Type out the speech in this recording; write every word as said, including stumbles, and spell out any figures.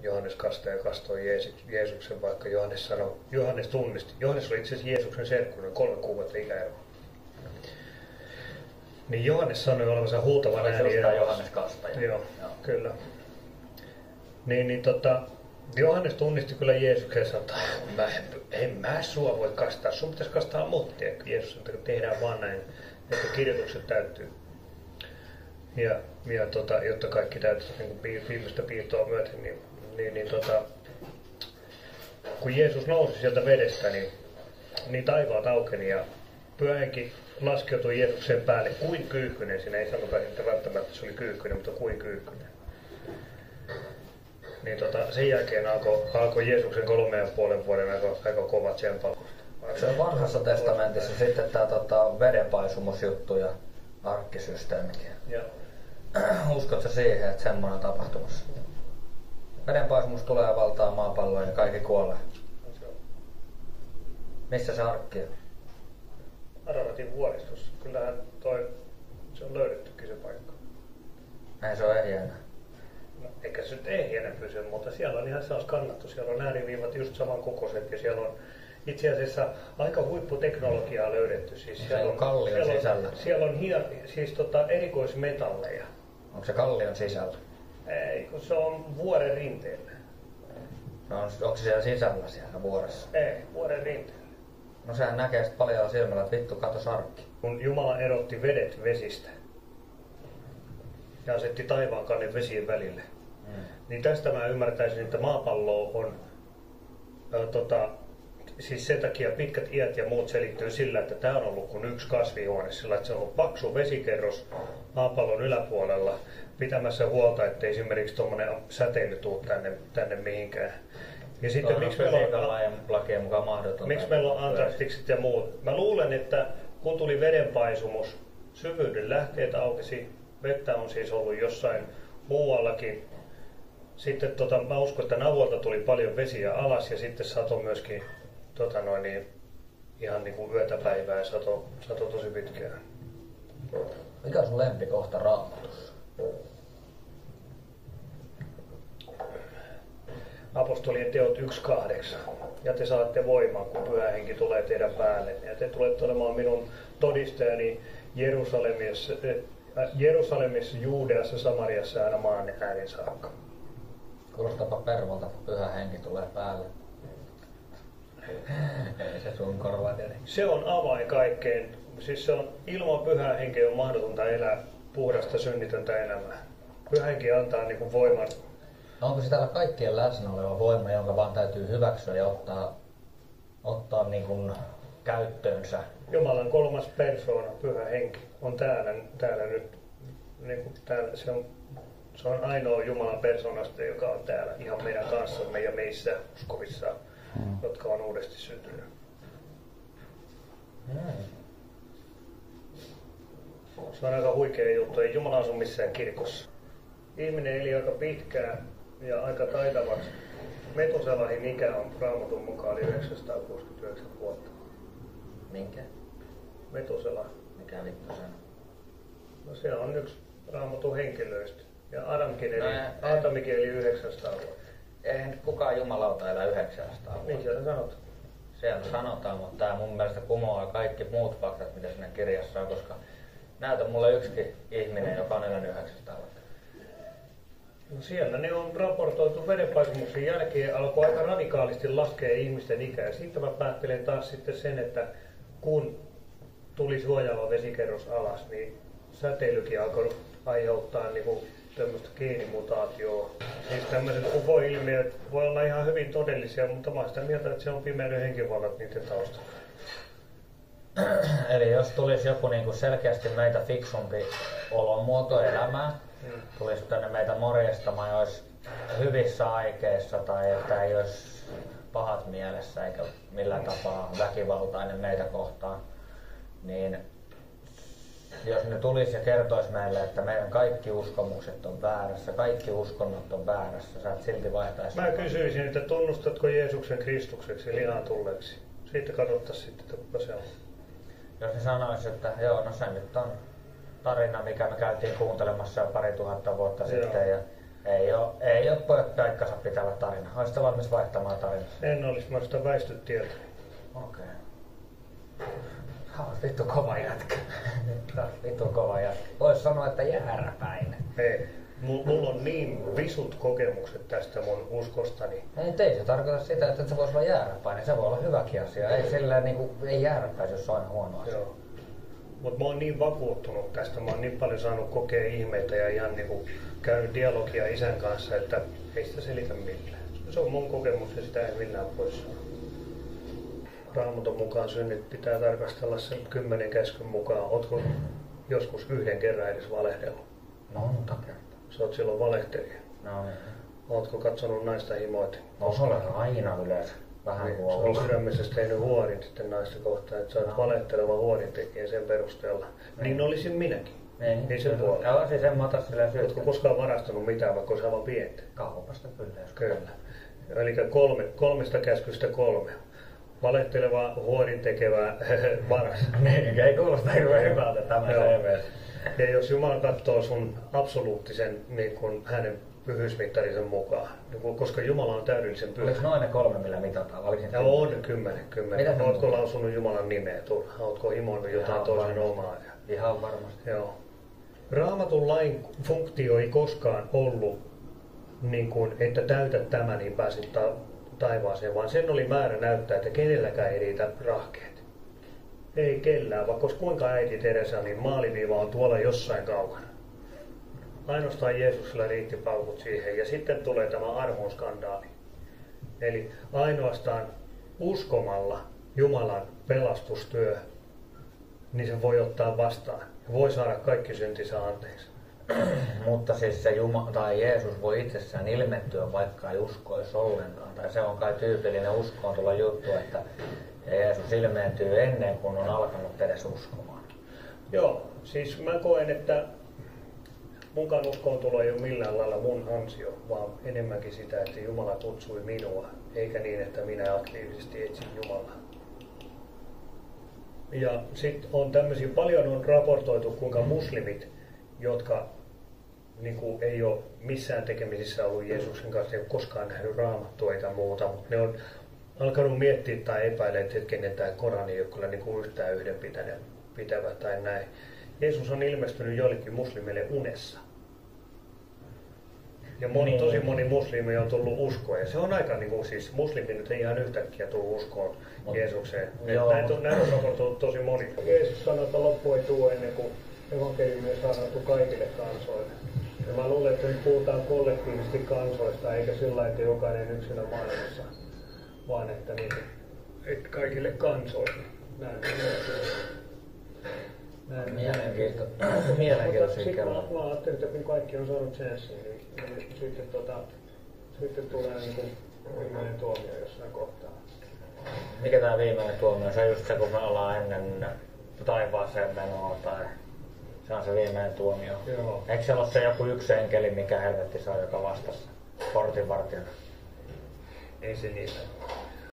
Johannes Kastaja kastoi Jeesuksen, vaikka Johannes sanoi, Johannes tunnisti. Johannes oli itse asiassa Jeesuksen serkkuna, kolme kuukautta ikäero. Niin Johannes sanoi olevansa huutavan ääni. Johannes Kastaja. Joo, Joo, kyllä. Niin, niin tota, Johannes tunnisti kyllä Jeesuksen ja sanoi, että mä, en mä sua voi kastaa, sun pitäisi kastaa mut. Ja Jeesus sanoi, että tehdään vaan näin, että kirjoitukset täyttyy. Ja, ja tota, jotta kaikki täytyy niin viimeistä piirtoa myöten, niin, niin, niin tota, kun Jeesus nousi sieltä vedestä, niin, niin taivaat aukeni ja Pyhä Henki laskeutui Jeesuksen päälle kuin kyyhkynen. Siinä ei sanota, että välttämättä se oli kyyhkynen, mutta kuin kyyhkynen. Niin tota, sen jälkeen alkoi, alkoi Jeesuksen kolme ja puolen vuoden aika, aika kova tsempailu. Se on vanhassa testamentissa on sitten tämä tota, vedenpaisumusjuttu ja arkkisysteemikin. Joo. Uskotko siihen, että semmoinen on tapahtumassa? Vedenpaisumus tulee ja valtaa maapalloa ja kaikki kuolee. Missä se arkki on? Araratin vuoristossa. Kyllähän toi, se on löydettykin se paikka. Ei se ole ehjänä. No, eikä se nyt ehjänä pysy, mutta siellä on ihan sellaista kannattu. Siellä on ääriviivat just saman kokoiset ja siellä on itse asiassa aika huipputeknologiaa löydetty. Siis se siellä on kallion siellä on, sisällä. Siellä on hia, siis tota, erikoismetalleja. Onko se kallion sisällä? Ei, kun se on vuoren rinteellä. No on, onko se siellä sisällä siellä vuoressa? Ei, vuoren rinteellä. No sehän näkee sitten paljon silmällä, että vittu katos arkki. Kun Jumala erotti vedet vesistä ja asetti taivaan kannet vesien välille, mm. niin tästä mä ymmärtäisin, että maapallo on ä, tota, siis sen takia pitkät iät ja muut selittyy sillä, että tämä on ollut kuin yksi kasvihuone, sillä että se on ollut paksu vesikerros maapallon yläpuolella pitämässä huolta, ettei esimerkiksi tuommoinen säteily tule tänne, tänne mihinkään. Ja sitten miksi meillä on, lakien mukaan mahdotonta. Miksi meillä on antarktikset ja muut? Mä luulen, että kun tuli vedenpaisumus, syvyyden lähteet aukesi, vettä on siis ollut jossain muuallakin. Sitten tota, mä uskon, että Navolta tuli paljon vesiä alas ja sitten sato myöskin tota noin, niin, ihan niin kuin yötä päivää sato, sato tosi pitkään. Mikä on sun lempikohta Raamatussa? Apostolien teot yksi kahdeksan. Ja te saatte voimaa, kun Pyhä Henki tulee teidän päälle. Ja te tulette olemaan minun todistajani Jerusalemissa, äh, Jerusalemissa, Juudeassa, Samariassa ja aina maan äärin saakka. Kuulostapa pervolta, kun Pyhä Henki tulee päälle. Ei se sun korvaa tietenkin. Se on avain kaikkeen. Siis se on, ilman Pyhää Henkeä on mahdotonta elää puhdasta synnitöntä elämää. Pyhä Henki antaa niin kuin voiman. Onko se täällä kaikkien läsnä oleva voima, jonka vaan täytyy hyväksyä ja ottaa, ottaa niin kuin käyttöönsä? Jumalan kolmas persoona, Pyhä Henki, on täällä, täällä nyt. Niin kuin täällä, se, on, se on ainoa Jumalan persoonasta, joka on täällä ihan meidän kanssamme ja meissä uskovissa, hmm. jotka on uudesti syntynyt. Hmm. Se on aika huikea juttu. Ei Jumala asu missään kirkossa. Ihminen eli aika pitkään ja aika taitavaksi. Metuselahin ikä on Raamatun mukaan oli yhdeksänsataakuusikymmentäyhdeksän vuotta. Minkä? Metusela. Mikä vittu se on? No se on yksi Raamatun henkilöistä. Ja Adamkin eli, no, Aatamikin eli yhdeksänsataa vuotta. Eihän nyt kukaan jumalauta elä yhdeksänsataa vuotta. Niin siellä sanot. Siellä sanotaan, mutta tämä mun mielestä kumoaa kaikki muut faktat, mitä siinä kirjassa on, koska näytä mulle yksikin ihminen, joka on elänyt yhdeksänsataa vuotta. No siellä ne on raportoitu vedenpaisumuksen jälkeen, alkoi aika radikaalisti laskea ihmisten ikää. Sitten mä päättelen taas sitten sen, että kun tuli suojaava vesikerros alas, niin säteilykin alkoi aiheuttaa niinku tämmöistä geenimutaatioa. Siis tämmöiset U F O-ilmiöt voi olla ihan hyvin todellisia, mutta mä oon sitä mieltä, että se on pimeyden henkivallat niiden taustalla. Eli jos tulisi joku niinku selkeästi meitä fiksumpi olomuoto elämään, hmm. tulisi tänne meitä morjestamaan ja olisi hyvissä aikeissa tai että ei olisi pahat mielessä eikä millään tapaa väkivaltainen meitä kohtaan, niin jos ne tulisi ja kertoisi meille, että meidän kaikki uskomukset on väärässä, kaikki uskonnot on väärässä, sä et silti vaihtaisi. Mä kysyisin, että tunnustatko Jeesuksen Kristukseksi lihan tulleeksi? Sitten katsottaisiin sitten, että kuka se on. Jos ne sanoisi, että joo, no se nyt on tarina, mikä me käytiin kuuntelemassa jo pari tuhatta vuotta joo. sitten ja Ei oo, ei oo pojat paikkansa pitävä tarina. Olisitko valmis vaihtamaan tarinaa? En olisi, mä sitä väistyt tieltä. Okei. Okay. Vittu kova jätkä. Vittu kova jätkä. Vois sanoa, että jääräpäinen. Ei. Mulla on niin visut kokemukset tästä mun uskostani. Ei, ei se tarkoita sitä, että se voisi olla jääräpäinen. Se voi olla hyväkin asia. Ei, sillä, niin kuin, ei jääräpäisyys ole aina huono asia. Joo. Mutta mä oon niin vakuuttunut tästä, mä oon niin paljon saanut kokea ihmeitä ja ihan niinku käynyt dialogia isän kanssa, että ei sitä selitä millään. Se on mun kokemus ja sitä ei millään pois. Raamatun mukaan synnit pitää tarkastella sen kymmenen käskyn mukaan. Ootko joskus yhden kerran edes valehdellut? Monta kertaa. Sä oot silloin valehtelija. No niin. Ootko katsonut naista himoita? No se on aina yleensä. Vähän niin, kuin se on sydämessä tehnyt huorin sitten naista kohtaan, että sä oot no. valehteleva huorintekijä sen perusteella. Niin, niin olisin minäkin. Niin, ei sen puolella. Joo, siis en mä ota silleen syyttä. Ootko koskaan varastanut mitään, vaikka olisi aivan pientä? Kaupasta kyllä. Kyllä. Eli kolme, kolmesta käskystä kolme. Valehteleva, huorin tekevä, varas. Niin, ei kuulosta hirveän hyvältä tämä C V. Ja jos Jumala katsoo sun absoluuttisen niin kuin hänen pyhyysmittarisen mukaan, niin koska Jumala on täydellisen pyhä. Oliko noin ne kolme, millä mitataan? Ja on kymmenen, kymmenen. Ootko lausunut Jumalan nimeä turhaan? Ootko himoinut jotain toisen omaa? Ihan varmasti. Joo. Raamatun lain funktio ei koskaan ollut, niin kuin, että täytät tämän, niin pääsit ta- taivaaseen, vaan sen oli määrä näyttää, että kenelläkään ei riitä rahkeet. Ei kellään, vaikka olisi kuinka äiti Teresa, niin maaliviiva on tuolla jossain kaukana. Ainoastaan Jeesuksella riitti paukut siihen, ja sitten tulee tämä armonskandaali. Eli ainoastaan uskomalla Jumalan pelastustyö, niin se voi ottaa vastaan. Voi saada kaikki syntinsä anteeksi. Mutta siis se Juma, tai Jeesus voi itsessään ilmentyä, vaikka ei uskoisi ollenkaan. Tai se on kai tyypillinen uskoon tulla juttu, että Jeesus ilmentyy ennen kuin on alkanut edes uskomaan. Joo, siis mä koen, että munkaan uskoon tulo ei ole millään lailla mun ansio, vaan enemmänkin sitä, että Jumala kutsui minua, eikä niin, että minä aktiivisesti etsin Jumalaa. Ja sitten on tämmöisiä, paljon on raportoitu, kuinka muslimit, jotka niin kuin ei ole missään tekemisissä ollut Jeesuksen kanssa, ei ole koskaan nähnyt Raamattua eikä muuta, mutta ne on alkanut miettiä tai epäilee, että hetkinen, tämä Korani ei ole kyllä niin kuin yhtään yhdenpitävä tai näin. Jeesus on ilmestynyt joillekin muslimeille unessa. Ja moni, niin. tosi moni muslimi on tullut uskoon. Ja se on aika, niin kuin, siis muslimi nyt ei ihan yhtäkkiä tullut uskoon Mut, Jeesukseen. Näitä on, näitä on raportoitu tosi moni. Jeesus sanoi, että loppu ei tule ennen kuin evankeliumi on saarnattu kaikille kansoille. Ja mä luulen, että nyt puhutaan kollektiivisesti kansoista, eikä sillä että jokainen yksinä maailmassa, vaan että, niin, että kaikille kansoille. Näin. Näin. Mielenkiintoinen. Mielenkiintoinen. Sitten mä, mä ajattelin, että kun kaikki on saanut chanssin, niin, niin sitten, tota, sitten tulee niin kuin viimeinen tuomio jossain kohtaa. Mikä tämä viimeinen tuomio? Se on just se, kun me ollaan ennen taivaaseen menoa tai se on se viimeinen tuomio. Joo. Eikö siellä ole se joku yksi enkeli, mikä helvetti saa, joka vastasi portinvartijana? Ei se niitä.